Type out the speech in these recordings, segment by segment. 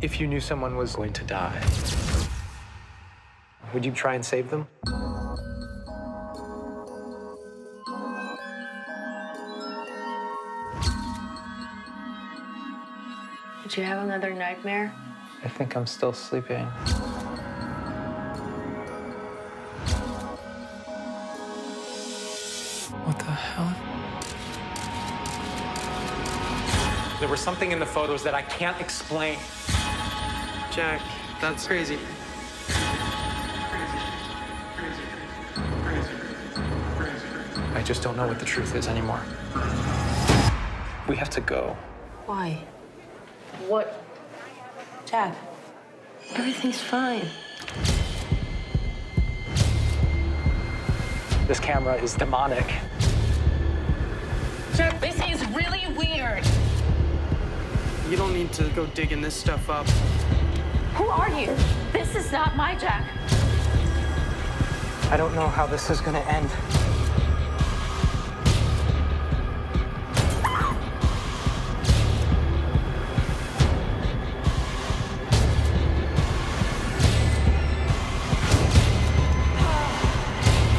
If you knew someone was going to die, would you try and save them? Did you have another nightmare? I think I'm still sleeping. What the hell? There was something in the photos that I can't explain. Jack, that's crazy. I just don't know what the truth is anymore. We have to go. Why? What? Jack, everything's fine. This camera is demonic. Jack, this is really weird. You don't need to go digging this stuff up. Who are you? This is not my Jack. I don't know how this is gonna end.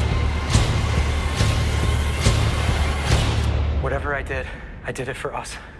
Whatever I did it for us.